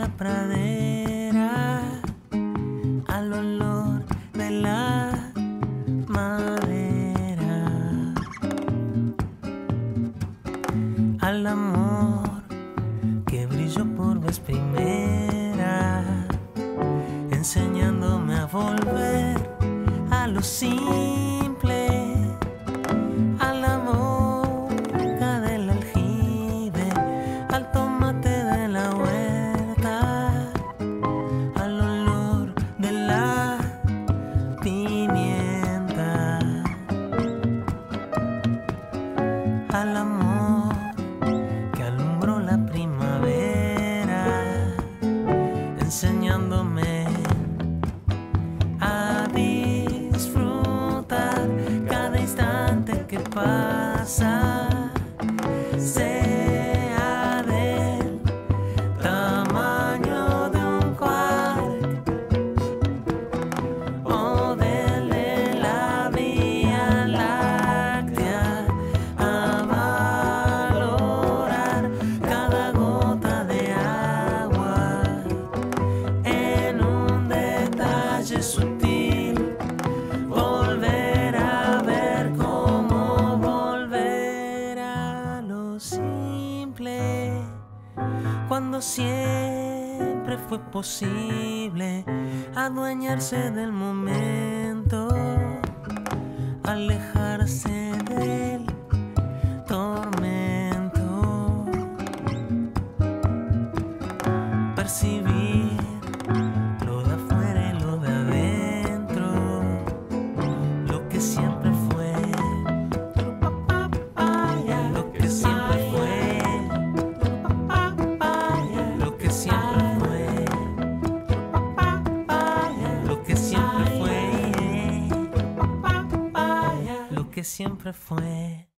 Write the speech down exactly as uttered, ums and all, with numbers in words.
la pradera, al olor de la madera, al amor que brilló por vez primera, enseñándome a volver a lo simple, a la moca del aljibe, al tomate de la huerta, al olor de la pimienta, al amor que alumbró la primavera, enseñándome a disfrutar cada instante que pasa, sea del tamaño de un quark o del de la Vía Láctea, a valorar cada gota de agua en un detalle sutil, volver a ver cómo volver a lo simple, cuando siempre fue posible adueñarse del momento, alejarse del tormento, percibir lo de afuera y lo de adentro, lo que siempre fue, lo que siempre fue, lo que siempre fue, lo que siempre fue, lo que siempre fue.